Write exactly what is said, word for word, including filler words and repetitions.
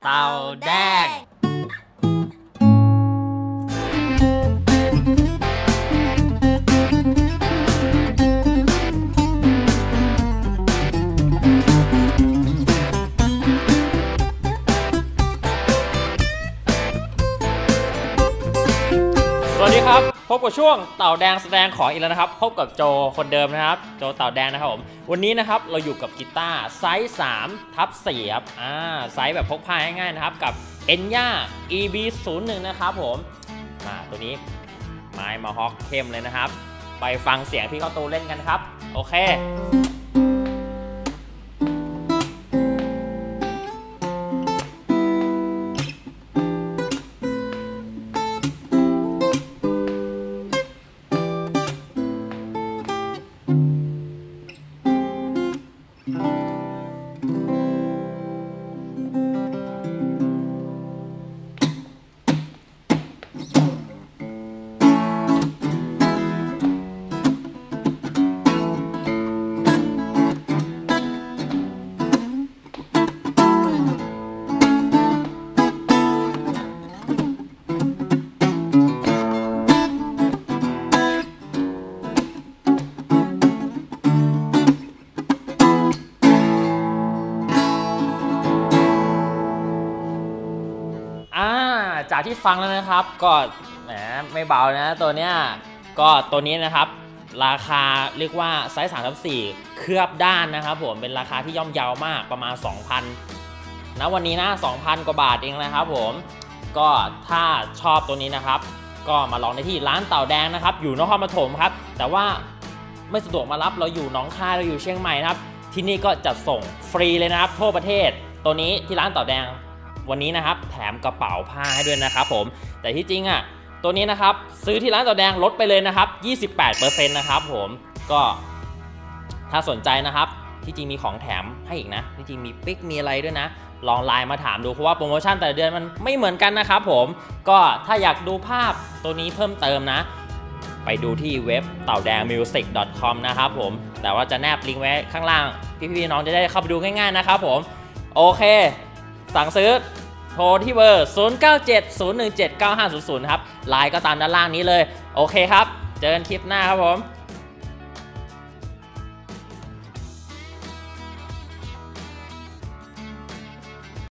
เต่าแดงสวัสดีครับพบกับช่วงเต่าแดงแสดงของอีกแล้วนะครับพบกับโจคนเดิมนะครับโจเต่าแดงนะครับผมวันนี้นะครับเราอยู่กับกีตาร์ไซส์สามทับสี่ครับอ่าไซส์แบบพกพาง่ายๆนะครับกับ Enya อี บี ศูนย์หนึ่ง นะครับผมอ่าตัวนี้ไม้มาฮอกเข้มเลยนะครับไปฟังเสียงพี่เขาตูเล่นกันครับโอเคจากที่ฟังแล้วนะครับก็แหมไม่เบานะตัวเนี้ยก็ตัวนี้นะครับราคาเรียกว่าไซส์สามทับสี่เคลือบด้านนะครับผมเป็นราคาที่ย่อมเยาวมากประมาณ สองพัน นะวันนี้นะ สองพัน กว่าบาทเองนะครับผมก็ถ้าชอบตัวนี้นะครับก็มาลองได้ที่ร้านเต่าแดงนะครับอยู่นครปฐมครับแต่ว่าไม่สะดวกมารับเราอยู่หนองคายเราอยู่เชียงใหม่นะครับที่นี่ก็จัดส่งฟรีเลยนะครับทั่วประเทศตัวนี้ที่ร้านเต่าแดงวันนี้นะครับแถมกระเป๋าผ้าให้ด้วยนะครับผมแต่ที่จริงอ่ะตัวนี้นะครับซื้อที่ร้านเต่าแดงลดไปเลยนะครับ ยี่สิบแปดเปอร์เซ็นต์ นะครับผมก็ถ้าสนใจนะครับที่จริงมีของแถมให้อีกนะที่จริงมีปิ๊กมีอะไรด้วยนะลองไลน์มาถามดูเพราะว่าโปรโมชั่นแต่ละเดือนมันไม่เหมือนกันนะครับผมก็ถ้าอยากดูภาพตัวนี้เพิ่มเติมนะไปดูที่เว็บเต่าแดง มิวสิก ดอท คอม นะครับผมแต่ว่าจะแนบลิงก์ไว้ข้างล่างพี่ๆน้องจะได้เข้าไปดูง่ายๆนะครับผมโอเคสั่งซื้อโทรที่เบอร์ ศูนย์ เก้า เจ็ด ศูนย์ หนึ่ง เจ็ด เก้า ห้า ศูนย์ ศูนย์ ครับไลน์ก็ตามด้านล่างนี้เลยโอเคครับเจอกันคลิปหน้าครับผม